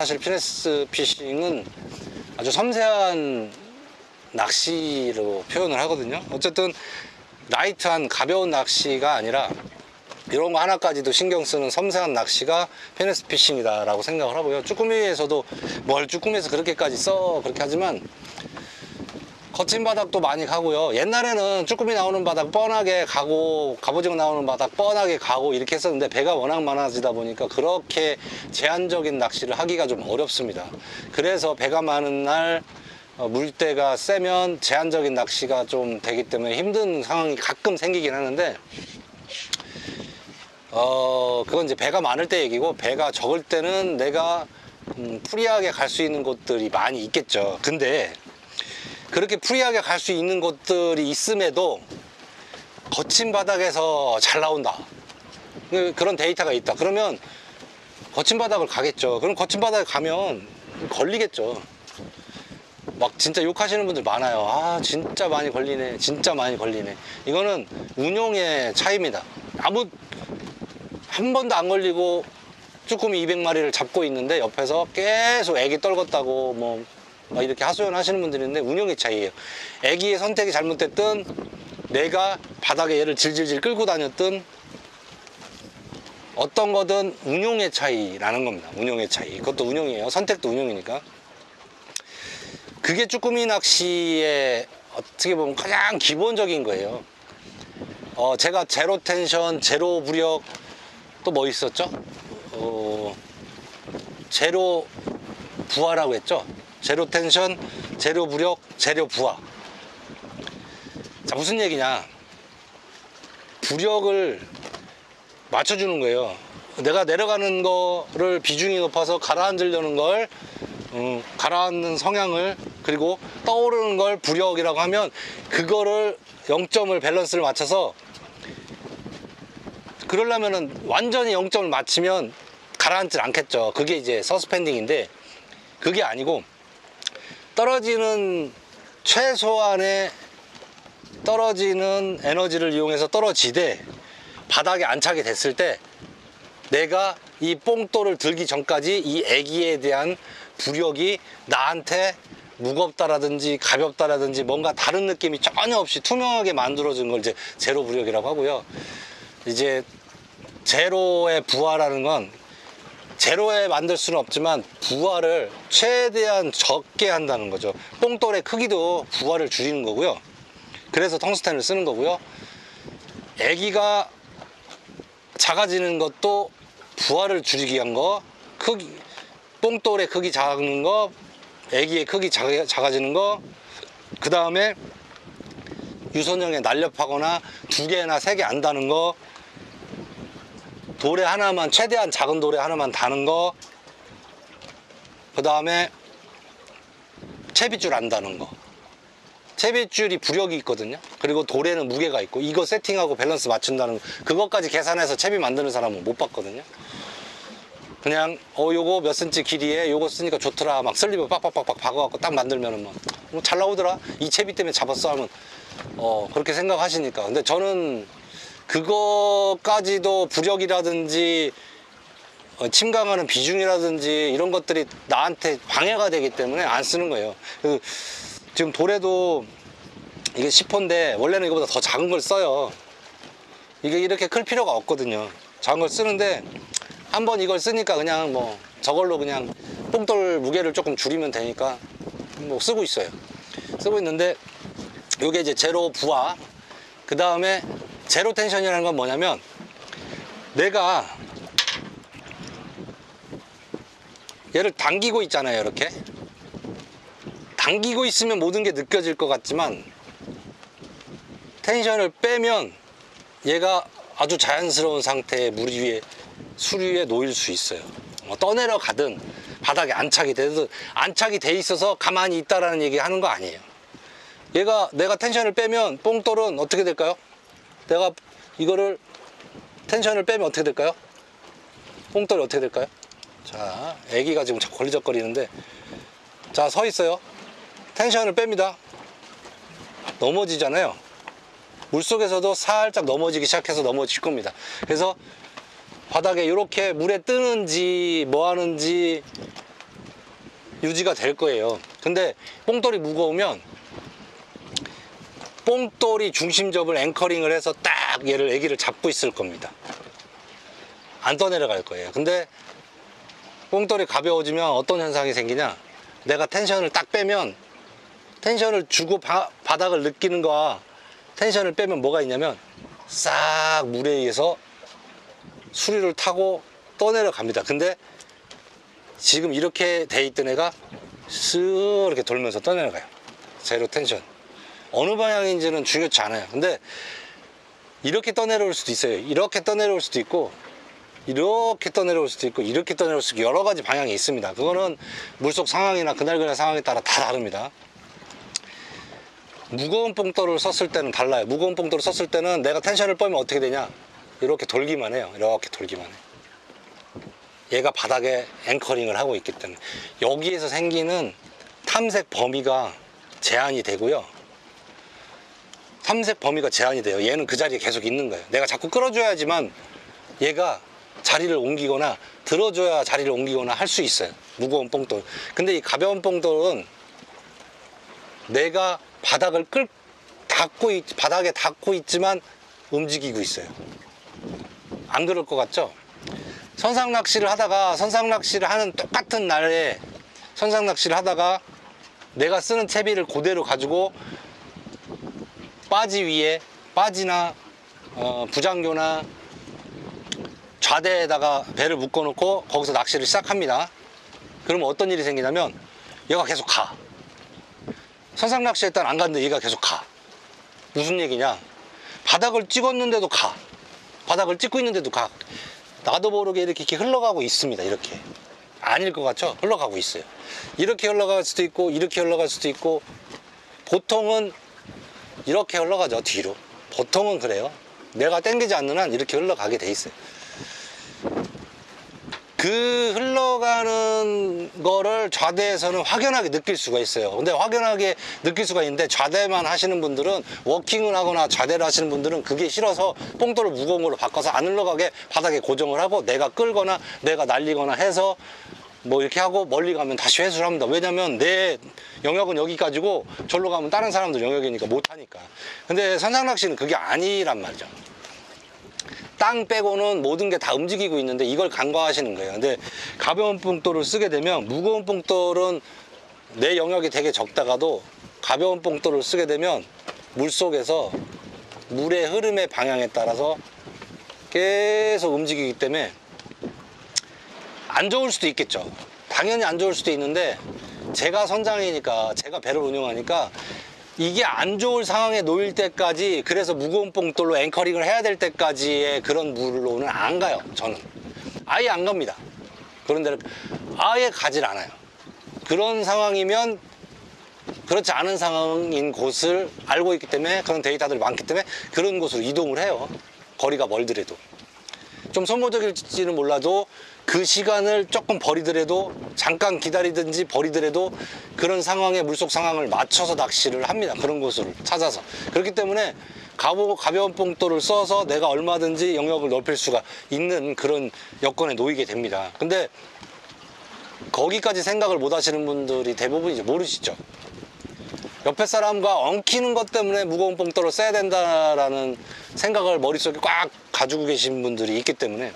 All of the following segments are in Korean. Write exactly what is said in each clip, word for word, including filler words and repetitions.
사실 피네스 피싱은 아주 섬세한 낚시로 표현을 하거든요. 어쨌든 라이트한 가벼운 낚시가 아니라 이런 거 하나까지도 신경 쓰는 섬세한 낚시가 피네스 피싱이다 라고 생각을 하고요. 쭈꾸미에서도 뭘 쭈꾸미에서 그렇게까지 써 그렇게 하지만 거친 바닥도 많이 가고요. 옛날에는 쭈꾸미 나오는 바닥 뻔하게 가고 갑오징어 나오는 바닥 뻔하게 가고 이렇게 했었는데 배가 워낙 많아지다 보니까 그렇게 제한적인 낚시를 하기가 좀 어렵습니다. 그래서 배가 많은 날 물때가 세면 제한적인 낚시가 좀 되기 때문에 힘든 상황이 가끔 생기긴 하는데 어 그건 이제 배가 많을 때 얘기고, 배가 적을 때는 내가 음, 프리하게 갈 수 있는 곳들이 많이 있겠죠. 근데 그렇게 프리하게 갈 수 있는 곳들이 있음에도 거친 바닥에서 잘 나온다, 그런 데이터가 있다 그러면 거친 바닥을 가겠죠. 그럼 거친 바닥에 가면 걸리겠죠. 막 진짜 욕하시는 분들 많아요. 아 진짜 많이 걸리네, 진짜 많이 걸리네. 이거는 운용의 차이입니다. 아무 한 번도 안 걸리고 쭈꾸미 이백 마리를 잡고 있는데 옆에서 계속 애기 떨궜다고 뭐 막 이렇게 하소연 하시는 분들이 있는데 운용의 차이예요. 애기의 선택이 잘못됐든 내가 바닥에 얘를 질질질 끌고 다녔든 어떤 거든 운용의 차이라는 겁니다. 운용의 차이. 그것도 운용이에요. 선택도 운용이니까. 그게 쭈꾸미 낚시의 어떻게 보면 가장 기본적인 거예요. 어, 제가 제로 텐션, 제로 무력, 또 뭐 있었죠? 어, 제로 부하라고 했죠? 제로 텐션, 제로 무력, 제로 부하. 자, 무슨 얘기냐? 부력을 맞춰주는 거예요. 내가 내려가는 거를 비중이 높아서 가라앉으려는 걸, 음, 가라앉는 성향을, 그리고 떠오르는 걸 부력이라고 하면 그거를 영 점을 밸런스를 맞춰서, 그러려면은 완전히 영 점을 맞추면 가라앉질 않겠죠. 그게 이제 서스펜딩인데 그게 아니고 떨어지는 최소한의 떨어지는 에너지를 이용해서 떨어지되 바닥에 안착이 됐을 때 내가 이 뽕돌을 들기 전까지 이 애기에 대한 부력이 나한테 무겁다라든지 가볍다라든지 뭔가 다른 느낌이 전혀 없이 투명하게 만들어진 걸 이제 제로 부력이라고 하고요. 이제 제로의 부하라는 건 제로에 만들 수는 없지만 부하를 최대한 적게 한다는 거죠. 뽕돌의 크기도 부하를 줄이는 거고요. 그래서 텅스텐을 쓰는 거고요. 애기가 작아지는 것도 부하를 줄이기 위한 거, 크기, 뽕돌의 크기 작은 거, 애기의 크기 작아, 작아지는 거, 그 다음에 유선형에 날렵하거나 두 개나 세 개 안 다는 거, 돌에 하나만, 최대한 작은 돌에 하나만 다는 거, 그 다음에 채빗줄 안 다는 거. 채빗줄이 부력이 있거든요. 그리고 돌에는 무게가 있고, 이거 세팅하고 밸런스 맞춘다는 거, 그것까지 계산해서 채빗 만드는 사람은 못 봤거든요. 그냥 어 요거 몇 센치 길이에 요거 쓰니까 좋더라, 막 슬립을 빡빡빡빡 박아갖고 딱 만들면은 막 잘 나오더라, 이 채빗 때문에 잡았어 하면 어 그렇게 생각하시니까. 근데 저는 그거까지도 부력이라든지 어, 침강하는 비중이라든지 이런 것들이 나한테 방해가 되기 때문에 안 쓰는 거예요. 그, 지금 돌에도 이게 십 호인데 원래는 이거보다 더 작은 걸 써요. 이게 이렇게 클 필요가 없거든요. 작은 걸 쓰는데 한번 이걸 쓰니까 그냥 뭐 저걸로 그냥 뽕돌 무게를 조금 줄이면 되니까 뭐 쓰고 있어요. 쓰고 있는데 요게 이제 제로 부하, 그 다음에 제로 텐션이라는 건 뭐냐면 내가 얘를 당기고 있잖아요. 이렇게 당기고 있으면 모든 게 느껴질 것 같지만 텐션을 빼면 얘가 아주 자연스러운 상태의 물 위에, 술 위에 놓일 수 있어요. 뭐 떠내려 가든 바닥에 안착이 되든, 안착이 돼 있어서 가만히 있다라는 얘기 하는 거 아니에요. 얘가, 내가 텐션을 빼면 뽕돌은 어떻게 될까요? 내가 이거를 텐션을 빼면 어떻게 될까요? 뽕돌이 어떻게 될까요? 자, 애기가 지금 자꾸 걸리적거리는데, 자, 서 있어요. 텐션을 뺍니다. 넘어지잖아요. 물속에서도 살짝 넘어지기 시작해서 넘어질 겁니다. 그래서 바닥에 이렇게 물에 뜨는지 뭐 하는지 유지가 될 거예요. 근데 뽕돌이 무거우면 뽕돌이 중심접을 앵커링을 해서 딱 얘를 애기를 잡고 있을 겁니다. 안 떠내려갈 거예요. 근데 뽕돌이 가벼워지면 어떤 현상이 생기냐, 내가 텐션을 딱 빼면, 텐션을 주고 바, 바닥을 느끼는 거와 텐션을 빼면 뭐가 있냐면 싹 물에 의해서 수리를 타고 떠내려갑니다. 근데 지금 이렇게 돼 있던 애가 쓱 이렇게 돌면서 떠내려가요. 제로 텐션. 어느 방향인지는 중요치 않아요. 근데 이렇게 떠내려올 수도 있어요. 이렇게 떠내려올 수도 있고, 이렇게 떠내려올 수도 있고, 이렇게 떠내려올 수도 있고, 여러 가지 방향이 있습니다. 그거는 물속 상황이나 그날그날 상황에 따라 다 다릅니다. 무거운 뽕돌을 썼을 때는 달라요. 무거운 뽕돌을 썼을 때는 내가 텐션을 빼면 어떻게 되냐, 이렇게 돌기만 해요. 이렇게 돌기만 해. 얘가 바닥에 앵커링을 하고 있기 때문에 여기에서 생기는 탐색 범위가 제한이 되고요. 탐색 범위가 제한이 돼요. 얘는 그 자리에 계속 있는 거예요. 내가 자꾸 끌어줘야지만 얘가 자리를 옮기거나 들어줘야 자리를 옮기거나 할 수 있어요. 무거운 뽕돌. 근데 이 가벼운 뽕돌은 내가 바닥을 끌 닿고 있, 바닥에 닿고 있지만 움직이고 있어요. 안 그럴 것 같죠? 선상 낚시를 하다가, 선상 낚시를 하는 똑같은 날에 선상 낚시를 하다가 내가 쓰는 채비를 그대로 가지고 빠지 위에, 빠지나 어, 부장교나 좌대에다가 배를 묶어 놓고 거기서 낚시를 시작합니다. 그러면 어떤 일이 생기냐면 얘가 계속 가. 선상 낚시 일단 안 갔는데 얘가 계속 가. 무슨 얘기냐, 바닥을 찍었는데도 가. 바닥을 찍고 있는데도 가. 나도 모르게 이렇게, 이렇게 흘러가고 있습니다. 이렇게. 아닐 것 같죠? 흘러가고 있어요. 이렇게 흘러갈 수도 있고, 이렇게 흘러갈 수도 있고, 보통은 이렇게 흘러가죠. 뒤로. 보통은 그래요. 내가 당기지 않는 한 이렇게 흘러가게 돼 있어요. 그 흘러가는 거를 좌대에서는 확연하게 느낄 수가 있어요. 근데 확연하게 느낄 수가 있는데, 좌대만 하시는 분들은, 워킹을 하거나 좌대를 하시는 분들은 그게 싫어서 뽕돌을 무거운 걸로 바꿔서 안 흘러가게 바닥에 고정을 하고, 내가 끌거나 내가 날리거나 해서 뭐 이렇게 하고 멀리 가면 다시 회수를 합니다. 왜냐면 내 영역은 여기까지고 절로 가면 다른 사람들 영역이니까 못하니까. 근데 선상낚시는 그게 아니란 말이죠. 땅 빼고는 모든 게 다 움직이고 있는데 이걸 간과하시는 거예요. 근데 가벼운 뽕돌을 쓰게 되면, 무거운 뽕돌은 내 영역이 되게 적다가도 가벼운 뽕돌을 쓰게 되면 물속에서 물의 흐름의 방향에 따라서 계속 움직이기 때문에 안 좋을 수도 있겠죠. 당연히 안 좋을 수도 있는데, 제가 선장이니까, 제가 배를 운영하니까 이게 안 좋을 상황에 놓일 때까지, 그래서 무거운 뽕돌로 앵커링을 해야 될 때까지의 그런 물로는 안 가요. 저는 아예 안 갑니다. 그런 데를 아예 가질 않아요. 그런 상황이면, 그렇지 않은 상황인 곳을 알고 있기 때문에, 그런 데이터들이 많기 때문에 그런 곳으로 이동을 해요. 거리가 멀더라도. 좀 소모적일지는 몰라도 그 시간을 조금 버리더라도, 잠깐 기다리든지 버리더라도 그런 상황에, 물속 상황을 맞춰서 낚시를 합니다. 그런 곳을 찾아서. 그렇기 때문에 가보, 가벼운 뽕돌을 써서 내가 얼마든지 영역을 넓힐 수가 있는 그런 여건에 놓이게 됩니다. 근데 거기까지 생각을 못 하시는 분들이 대부분 이제 모르시죠. 옆에 사람과 엉키는 것 때문에 무거운 뽕돌을 써야 된다라는 생각을 머릿속에 꽉 가지고 계신 분들이 있기 때문에,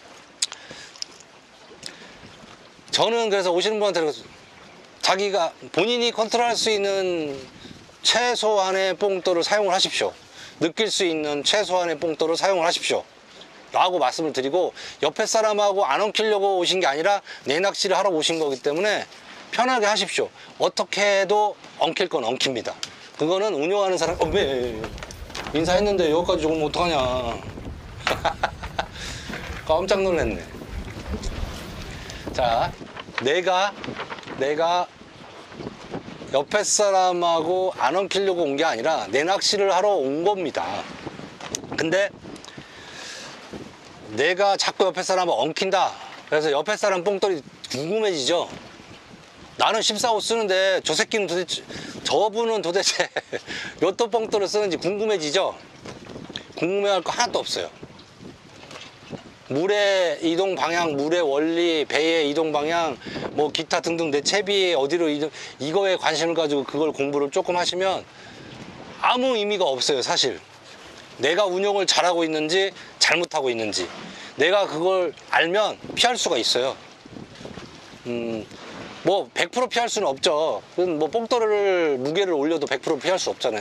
저는 그래서 오시는 분한테 자기가 본인이 컨트롤할 수 있는 최소한의 뽕돌을 사용을 하십시오. 느낄 수 있는 최소한의 뽕돌을 사용을 하십시오 라고 말씀을 드리고, 옆에 사람하고 안 엉키려고 오신 게 아니라 내 낚시를 하러 오신 거기 때문에 편하게 하십시오. 어떻게 해도 엉킬 건 엉킵니다. 그거는 운영하는 사람, 어, 왜 인사했는데 여기까지 오면 어떡하냐. 깜짝 놀랐네. 자, 내가 내가 옆에 사람하고 안 엉키려고 온 게 아니라 내 낚시를 하러 온 겁니다. 근데 내가 자꾸 옆에 사람을 엉킨다. 그래서 옆에 사람 뽕돌이 궁금해지죠. 나는 십사 호 쓰는데 저 새끼는 도대체, 저분은 도대체 몇 도 뽕돌을 쓰는지 궁금해지죠. 궁금해할 거 하나도 없어요. 물의 이동 방향, 물의 원리, 배의 이동 방향, 뭐 기타 등등 내 채비에 어디로 이동, 이거에 관심을 가지고 그걸 공부를 조금 하시면 아무 의미가 없어요. 사실 내가 운용을 잘하고 있는지 잘못하고 있는지 내가 그걸 알면 피할 수가 있어요. 음, 뭐 백 퍼센트 피할 수는 없죠. 뭐 뽕돌을 무게를 올려도 백 퍼센트 피할 수 없잖아요.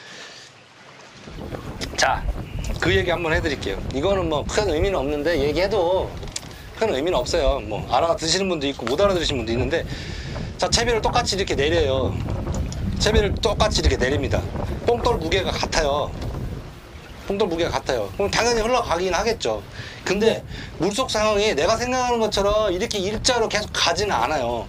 자, 그 얘기 한번 해드릴게요. 이거는 뭐 큰 의미는 없는데 얘기해도 큰 의미는 없어요. 뭐 알아듣시는 분도 있고 못 알아들으시는 분도 있는데, 자, 채비를 똑같이 이렇게 내려요. 채비를 똑같이 이렇게 내립니다. 뽕돌 무게가 같아요. 뽕돌 무게가 같아요. 그럼 당연히 흘러가긴 하겠죠. 근데 물속 상황이 내가 생각하는 것처럼 이렇게 일자로 계속 가지는 않아요.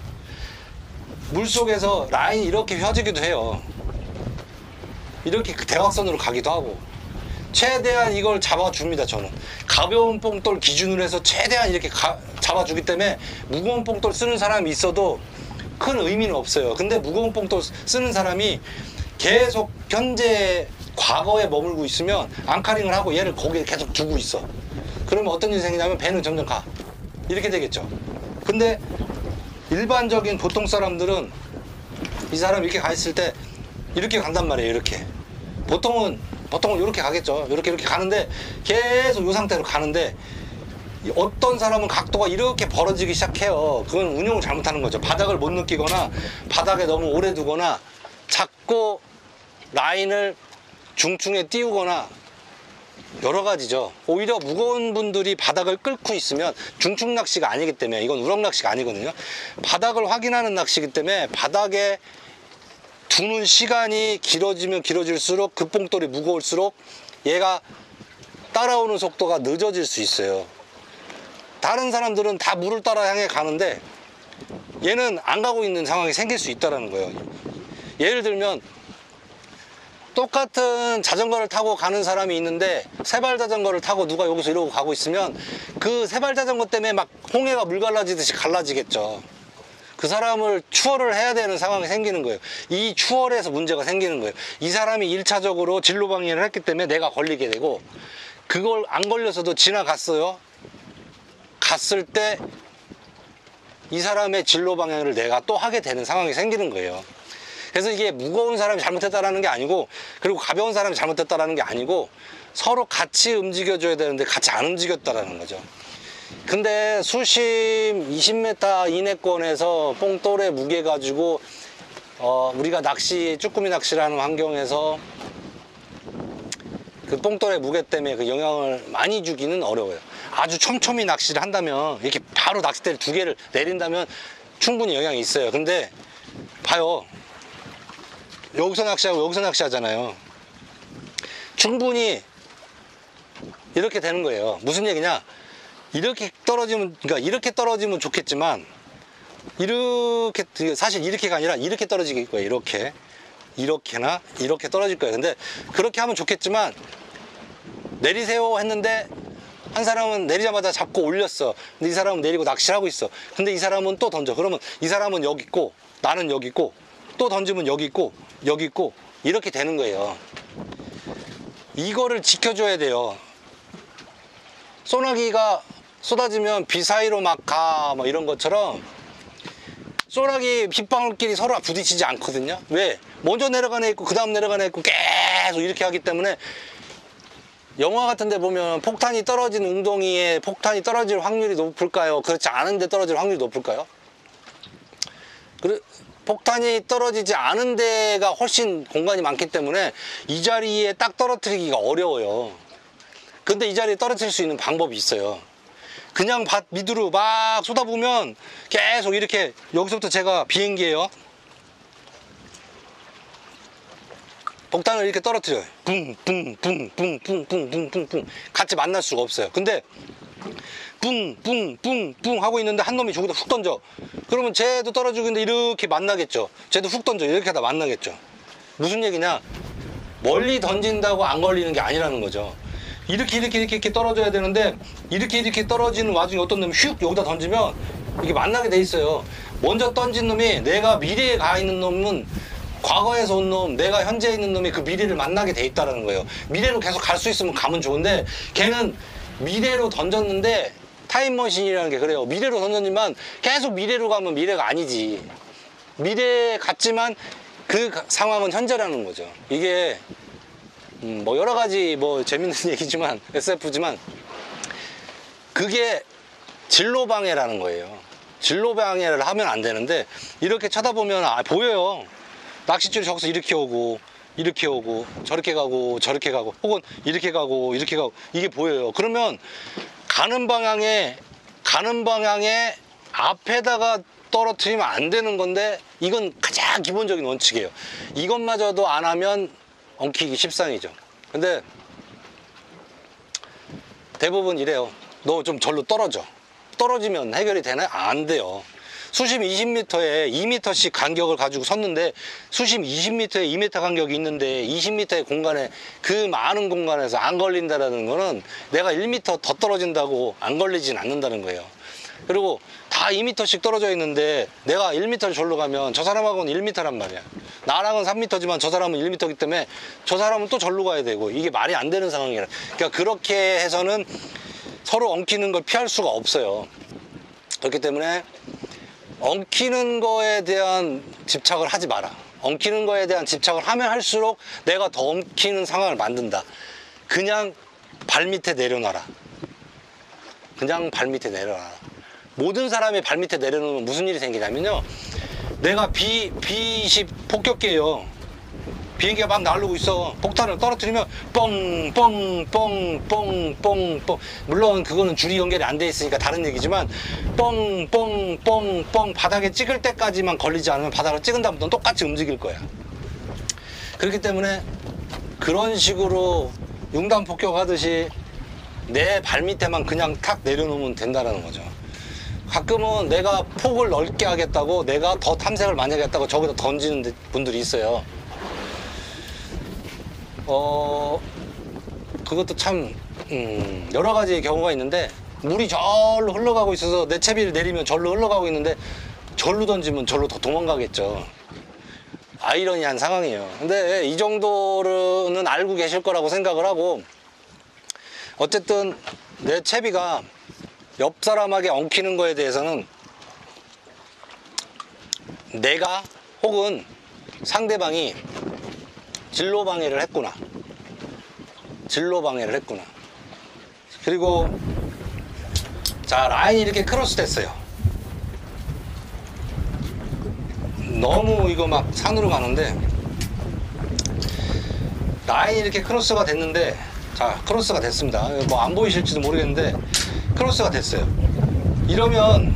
물속에서 라인이 이렇게 휘어지기도 해요. 이렇게 대각선으로 가기도 하고. 최대한 이걸 잡아줍니다. 저는 가벼운 뽕돌 기준으로 해서 최대한 이렇게 가, 잡아주기 때문에 무거운 뽕돌 쓰는 사람이 있어도 큰 의미는 없어요. 근데 무거운 뽕돌 쓰는 사람이 계속 현재 과거에 머물고 있으면 앙카링을 하고 얘를 거기에 계속 두고 있어. 그러면 어떤 일이 생기냐면 배는 점점 가. 이렇게 되겠죠. 근데 일반적인 보통 사람들은 이 사람 이렇게 가 있을 때 이렇게 간단 말이에요. 이렇게 보통은 보통은 이렇게 가겠죠. 이렇게 이렇게 가는데 계속 이 상태로 가는데, 어떤 사람은 각도가 이렇게 벌어지기 시작해요. 그건 운용을 잘못하는 거죠. 바닥을 못 느끼거나 바닥에 너무 오래 두거나 자꾸 라인을 중충에 띄우거나 여러 가지죠. 오히려 무거운 분들이 바닥을 끓고 있으면 중충 낚시가 아니기 때문에, 이건 우럭 낚시가 아니거든요. 바닥을 확인하는 낚시이기 때문에 바닥에 두는 시간이 길어지면 길어질수록 그 뽕돌이 무거울수록 얘가 따라오는 속도가 늦어질 수 있어요. 다른 사람들은 다 물을 따라 향해 가는데 얘는 안 가고 있는 상황이 생길 수 있다는 거예요. 예를 들면 똑같은 자전거를 타고 가는 사람이 있는데 세발 자전거를 타고 누가 여기서 이러고 가고 있으면 그 세발 자전거 때문에 막 홍해가 물 갈라지듯이 갈라지겠죠. 그 사람을 추월을 해야 되는 상황이 생기는 거예요. 이 추월에서 문제가 생기는 거예요. 이 사람이 일 차적으로 진로 방해를 했기 때문에 내가 걸리게 되고, 그걸 안 걸려서도 지나갔어요. 갔을 때 이 사람의 진로 방향을 내가 또 하게 되는 상황이 생기는 거예요. 그래서 이게 무거운 사람이 잘못했다라는 게 아니고, 그리고 가벼운 사람이 잘못했다라는 게 아니고, 서로 같이 움직여줘야 되는데 같이 안 움직였다라는 거죠. 근데 수심 이십 미터 이내권에서 뽕돌에 무게 가지고 어 우리가 낚시, 쭈꾸미 낚시를 하는 환경에서 그 뽕돌의 무게 때문에 그 영향을 많이 주기는 어려워요. 아주 촘촘히 낚시를 한다면, 이렇게 바로 낚싯대를 두 개를 내린다면 충분히 영향이 있어요. 근데 봐요, 여기서 낚시하고 여기서 낚시하잖아요. 충분히 이렇게 되는 거예요. 무슨 얘기냐, 이렇게 떨어지면, 그러니까 이렇게 떨어지면 좋겠지만, 이렇게, 사실 이렇게가 아니라 이렇게 떨어질 거예요. 이렇게 이렇게나 이렇게 떨어질 거예요. 근데 그렇게 하면 좋겠지만, 내리세요 했는데 한 사람은 내리자마자 잡고 올렸어. 근데 이 사람은 내리고 낚시를 하고 있어. 근데 이 사람은 또 던져. 그러면 이 사람은 여기 있고 나는 여기 있고, 또 던지면 여기 있고 여기 있고, 이렇게 되는 거예요. 이거를 지켜줘야 돼요. 소나기가 쏟아지면 비 사이로 막 가, 뭐 이런 것처럼 소나기 빗방울끼리 서로 부딪히지 않거든요. 왜? 먼저 내려가는 애 있고 그 다음 내려가는 애 있고 계속 이렇게 하기 때문에, 영화 같은 데 보면 폭탄이 떨어진 웅덩이에 폭탄이 떨어질 확률이 높을까요? 그렇지 않은데 떨어질 확률이 높을까요? 그래, 폭탄이 떨어지지 않은 데가 훨씬 공간이 많기 때문에 이 자리에 딱 떨어뜨리기가 어려워요. 근데 이 자리에 떨어뜨릴 수 있는 방법이 있어요. 그냥 밭 밑으로 막 쏟아보면 계속 이렇게, 여기서부터 제가 비행기예요. 폭탄을 이렇게 떨어뜨려요. 뿡뿡뿡뿡뿡뿡뿡뿡뿡 같이 만날 수가 없어요. 근데 뿡뿡뿡뿡 하고 있는데 한 놈이 저기다 훅 던져. 그러면 쟤도 떨어지고 있는데 이렇게 만나겠죠. 쟤도 훅 던져. 이렇게 하다 만나겠죠. 무슨 얘기냐, 멀리 던진다고 안 걸리는 게 아니라는 거죠. 이렇게 이렇게 이렇게 이렇게 떨어져야 되는데, 이렇게 이렇게 떨어지는 와중에 어떤 놈이 휙 여기다 던지면 이게 만나게 돼 있어요. 먼저 던진 놈이, 내가 미래에 가 있는 놈은 과거에서 온 놈, 내가 현재에 있는 놈이 그 미래를 만나게 돼 있다는 거예요. 미래로 계속 갈 수 있으면 가면 좋은데, 걔는 미래로 던졌는데 타임머신이라는 게 그래요. 미래로 던졌지만 계속 미래로 가면 미래가 아니지. 미래 같지만 그 상황은 현재라는 거죠. 이게 음 뭐 여러 가지 뭐 재밌는 얘기지만 에스에프지만 그게 진로방해라는 거예요. 진로방해를 하면 안 되는데 이렇게 쳐다보면 아 보여요. 낚싯줄이 저기서 이렇게 오고 이렇게 오고 저렇게 가고 저렇게 가고 혹은 이렇게 가고 이렇게 가고 이게 보여요. 그러면 가는 방향에 가는 방향에 앞에다가 떨어뜨리면 안 되는 건데 이건 가장 기본적인 원칙이에요. 이것마저도 안 하면 엉키기 십상이죠. 근데 대부분 이래요. 너 좀 절로 떨어져. 떨어지면 해결이 되나요? 안 돼요. 수심 이십 미터에 이 미터씩 간격을 가지고 섰는데 수심 이십 미터에 이 미터 간격이 있는데 이십 미터의 공간에 그 많은 공간에서 안 걸린다는 거는 내가 일 미터 더 떨어진다고 안 걸리진 않는다는 거예요. 그리고 다 이 미터씩 떨어져 있는데 내가 일 미터를 절로 가면 저 사람하고는 일 미터란 말이야. 나랑은 삼 미터지만 저 사람은 일 미터이기 때문에 저 사람은 또 절로 가야 되고 이게 말이 안 되는 상황이라. 그러니까 그렇게 해서는 서로 엉키는 걸 피할 수가 없어요. 그렇기 때문에 엉키는 거에 대한 집착을 하지 마라. 엉키는 거에 대한 집착을 하면 할수록 내가 더 엉키는 상황을 만든다. 그냥 발밑에 내려놔라. 그냥 발밑에 내려놔라. 모든 사람이 발밑에 내려놓으면 무슨 일이 생기냐면요, 내가 비, 비 이십 폭격기예요. 비행기가 막 날르고 있어. 폭탄을 떨어뜨리면 뻥, 뻥, 뻥, 뻥, 뻥, 뻥. 물론 그거는 줄이 연결이 안 돼 있으니까 다른 얘기지만 뻥, 뻥, 뻥, 뻥 바닥에 찍을 때까지만 걸리지 않으면 바닥을 찍은 다음부터는 똑같이 움직일 거야. 그렇기 때문에 그런 식으로 융단 폭격하듯이 내 발밑에만 그냥 탁 내려놓으면 된다는 거죠. 가끔은 내가 폭을 넓게 하겠다고 내가 더 탐색을 많이 하겠다고 저기다 던지는 분들이 있어요. 어 그것도 참 음, 여러 가지 경우가 있는데 물이 절로 흘러가고 있어서 내 채비를 내리면 절로 흘러가고 있는데 절로 던지면 절로 더 도망가겠죠. 아이러니한 상황이에요. 근데 이 정도는 알고 계실 거라고 생각을 하고, 어쨌든 내 채비가 옆 사람에게 엉키는 거에 대해서는 내가 혹은 상대방이 진로 방해를 했구나. 진로 방해를 했구나. 그리고 자, 라인이 이렇게 크로스 됐어요. 너무 이거 막 산으로 가는데 라인이 이렇게 크로스가 됐는데, 자, 크로스가 됐습니다. 뭐 안 보이실지도 모르겠는데 크로스가 됐어요. 이러면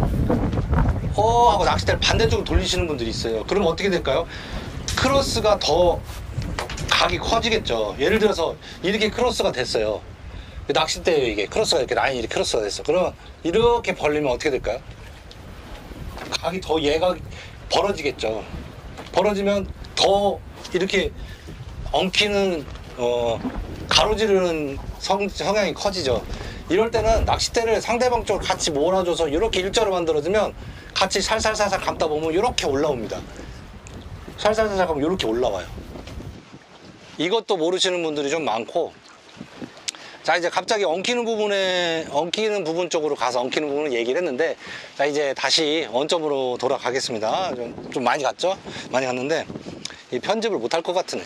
어 하고 낚싯대를 반대쪽으로 돌리시는 분들이 있어요. 그럼 어떻게 될까요? 크로스가 더 각이 커지겠죠. 예를 들어서 이렇게 크로스가 됐어요. 낚싯대예요. 이게 크로스가 이렇게 라인이 이렇게 크로스가 됐어. 그러면 이렇게 벌리면 어떻게 될까요? 각이 더 얘가 벌어지겠죠. 벌어지면 더 이렇게 엉키는 어 가로지르는 성, 성향이 커지죠. 이럴 때는 낚싯대를 상대방 쪽으로 같이 몰아줘서 이렇게 일자로 만들어주면 같이 살살살살 감다 보면 이렇게 올라옵니다. 살살살살 가면 이렇게 올라와요. 이것도 모르시는 분들이 좀 많고, 자, 이제 갑자기 엉키는 부분에 엉키는 부분 쪽으로 가서 엉키는 부분을 얘기를 했는데, 자, 이제 다시 원점으로 돌아가겠습니다. 좀, 좀 많이 갔죠? 많이 갔는데 이 편집을 못 할 것 같으네.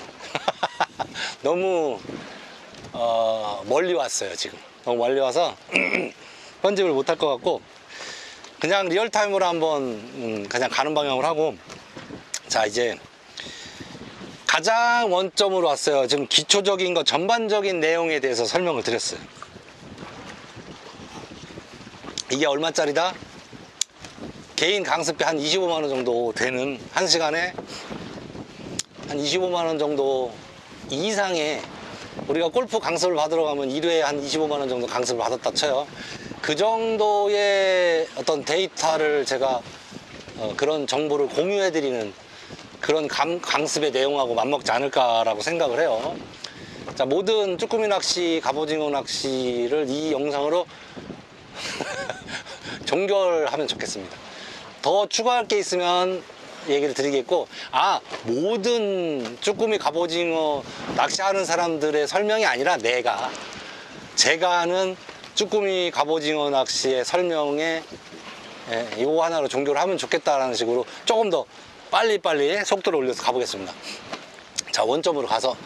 너무 어, 멀리 왔어요. 지금 너무 멀리 와서 편집을 못 할 것 같고, 그냥 리얼타임으로 한번 음, 그냥 가는 방향으로 하고, 자, 이제 가장 원점으로 왔어요. 지금 기초적인 거, 전반적인 내용에 대해서 설명을 드렸어요. 이게 얼마짜리다? 개인 강습비 한 이십오만 원 정도 되는, 한 시간에 한 이십오만 원 정도 이상의, 우리가 골프 강습을 받으러 가면 일 회에 한 이십오만 원 정도 강습을 받았다 쳐요. 그 정도의 어떤 데이터를 제가 어, 그런 정보를 공유해 드리는 그런 강, 강습의 내용하고 맞먹지 않을까라고 생각을 해요. 자, 모든 쭈꾸미 낚시, 갑오징어 낚시를 이 영상으로 종결하면 좋겠습니다. 더 추가할 게 있으면 얘기를 드리겠고, 아, 모든 쭈꾸미 갑오징어 낚시하는 사람들의 설명이 아니라 내가 제가 아는 쭈꾸미 갑오징어 낚시의 설명에 예, 이거 하나로 종교를 하면 좋겠다라는 식으로 조금 더 빨리빨리 속도를 올려서 가보겠습니다. 자, 원점으로 가서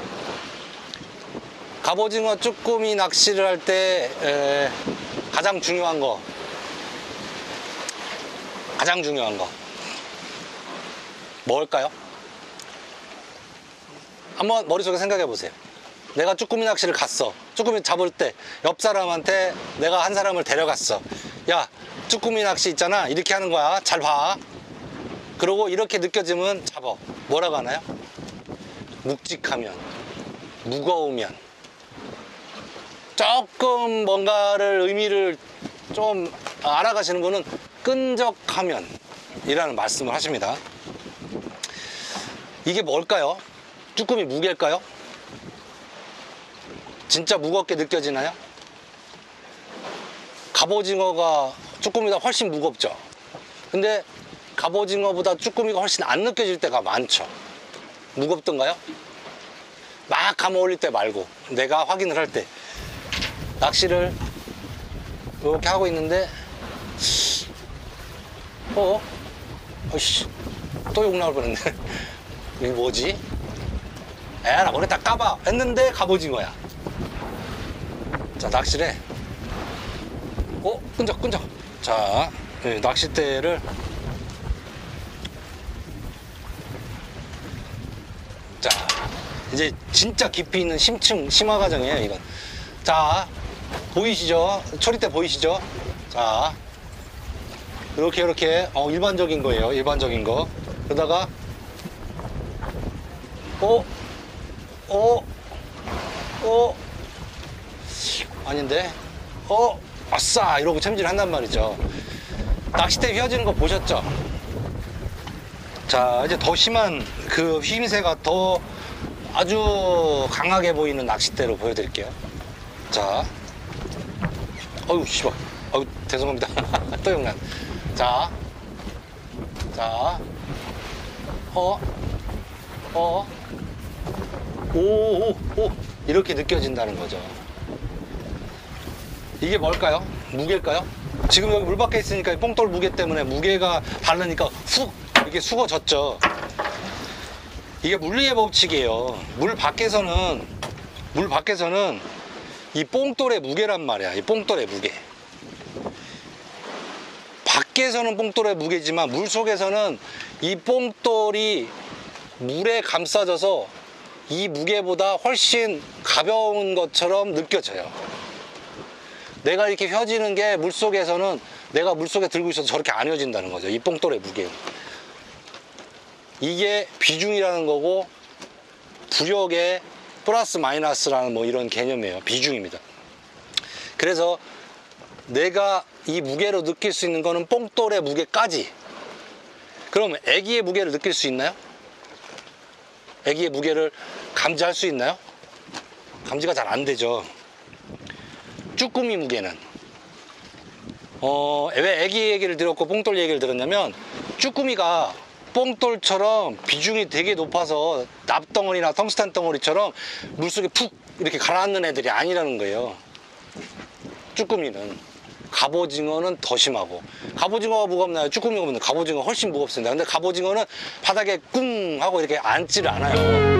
갑오징어 쭈꾸미 낚시를 할 때 가장 중요한 거 가장 중요한 거 뭘까요? 한번 머릿속에 생각해 보세요. 내가 쭈꾸미 낚시를 갔어. 쭈꾸미 잡을 때 옆 사람한테 내가 한 사람을 데려갔어. 야, 쭈꾸미 낚시 있잖아, 이렇게 하는 거야, 잘 봐. 그러고 이렇게 느껴지면 잡어. 뭐라고 하나요? 묵직하면, 무거우면, 조금 뭔가를 의미를 좀 알아가시는 분은 끈적하면 이라는 말씀을 하십니다. 이게 뭘까요? 쭈꾸미 무게일까요? 진짜 무겁게 느껴지나요? 갑오징어가 쭈꾸미보다 훨씬 무겁죠. 근데 갑오징어보다 쭈꾸미가 훨씬 안 느껴질 때가 많죠. 무겁던가요? 막 감아 올릴 때 말고 내가 확인을 할 때 낚시를 이렇게 하고 있는데 어? 어이씨, 또 욕 나올 뻔했네. 이게 뭐지? 에라, 머리 딱 까봐 했는데 갑오징어야. 자, 낚시를 해. 어? 끈적 끈적. 자, 네, 낚싯대를 자, 이제 진짜 깊이 있는 심층 심화 과정이에요, 이건. 자, 보이시죠? 초리대 보이시죠? 자, 이렇게 이렇게 어, 일반적인 거예요, 일반적인 거. 그러다가 어? 어? 어? 아닌데? 어? 아싸! 이러고 챔질을 한단 말이죠. 낚싯대 휘어지는 거 보셨죠? 자, 이제 더 심한 그 휘임새가 더 아주 강하게 보이는 낚싯대로 보여드릴게요. 자, 어휴, 씨발. 어휴, 죄송합니다. 또 영란. 자, 자, 어, 어, 오, 오, 오. 이렇게 느껴진다는 거죠. 이게 뭘까요? 무게일까요? 지금 여기 물 밖에 있으니까 뽕돌 무게 때문에 무게가 다르니까 훅 이렇게 숙어졌죠. 이게 물리의 법칙이에요. 물 밖에서는 물 밖에서는 이 뽕돌의 무게란 말이야. 이 뽕돌의 무게. 밖에서는 뽕돌의 무게지만 물 속에서는 이 뽕돌이 물에 감싸져서 이 무게보다 훨씬 가벼운 것처럼 느껴져요. 내가 이렇게 휘어지는 게 물속에서는 내가 물속에 들고 있어서 저렇게 안 휘어진다는 거죠. 이 뽕돌의 무게. 이게 비중이라는 거고 부력의 플러스 마이너스라는 뭐 이런 개념이에요. 비중입니다. 그래서 내가 이 무게로 느낄 수 있는 거는 뽕돌의 무게까지. 그럼 애기의 무게를 느낄 수 있나요? 애기의 무게를 감지할 수 있나요? 감지가 잘 안 되죠. 쭈꾸미 무게는 어, 왜 애기 얘기를 들었고 뽕돌 얘기를 들었냐면 쭈꾸미가 뽕돌처럼 비중이 되게 높아서 납덩어리나 텅스탄 덩어리처럼 물속에 푹 이렇게 가라앉는 애들이 아니라는 거예요. 쭈꾸미는. 갑오징어는 더 심하고. 갑오징어가 무겁나요? 쭈꾸미가 무겁나요? 갑오징어가 훨씬 무겁습니다. 근데 갑오징어는 바닥에 꿍 하고 이렇게 앉지를 않아요.